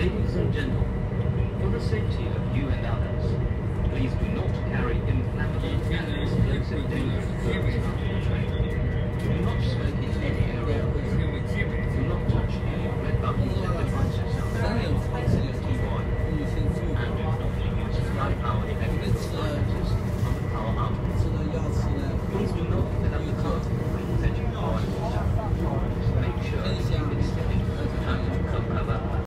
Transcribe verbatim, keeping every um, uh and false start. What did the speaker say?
Ladies and gentlemen, for the safety of you and others, please do not carry